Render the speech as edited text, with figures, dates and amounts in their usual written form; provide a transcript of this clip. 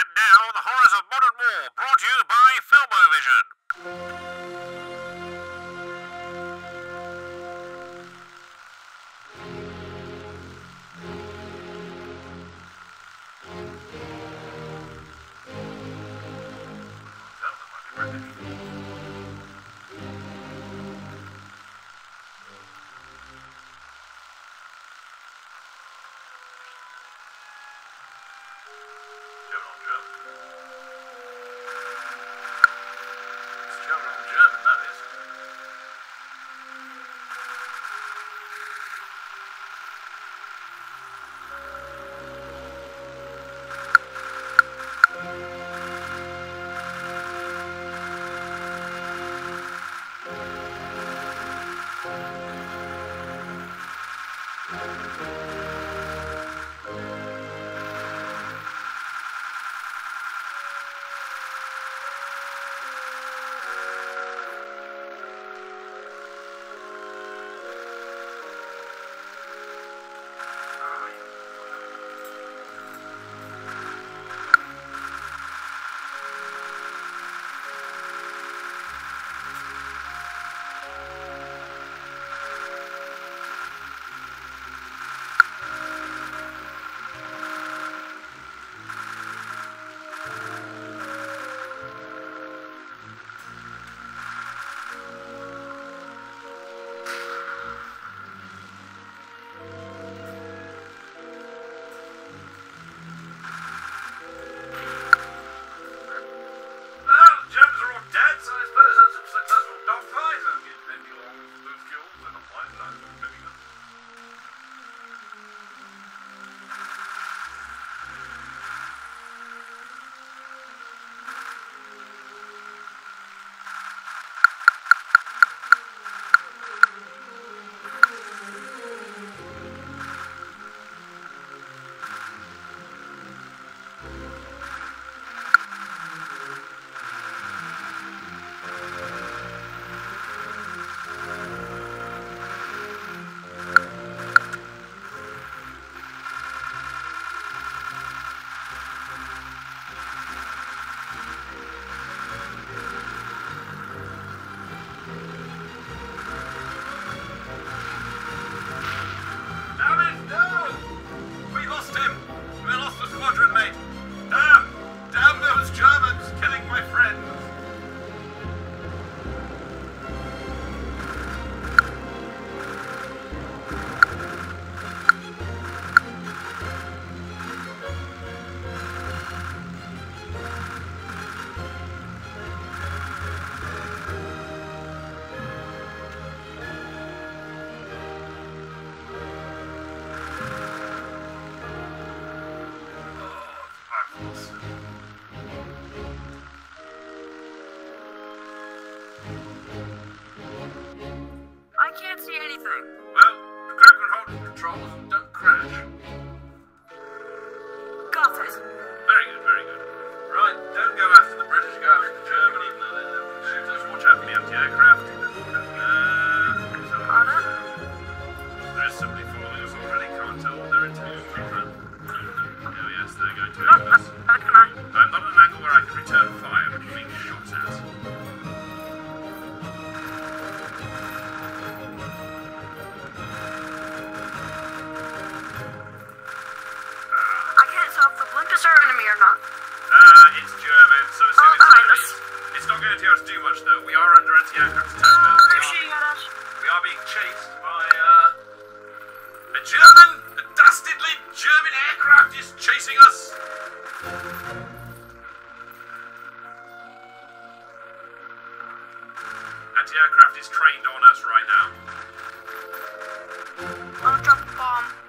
And now, the horrors of modern war, brought to you by Filmovision. I can't see anything. Well, grab and hold the controls and don't crash. Got it. Very good, very good. Right, don't go after the British, go after Germany, even though they're shooters. Watch out for the anti-aircraft. Pardon? There is somebody following us already, can't tell what they're into. Oh yes, they're going to No, aim us. how can I? I'm not at an angle where I can return fire, but you're being shot at. I can't tell if the blinkers are enemy or not. It's German, so as soon as behind it's us. It's not going to do us too much though. We are under anti-aircraft attack. They're shooting at us. We are being chased by a German, a dastardly German aircraft is chasing us. Anti-aircraft is trained on us right now. I'll drop a bomb.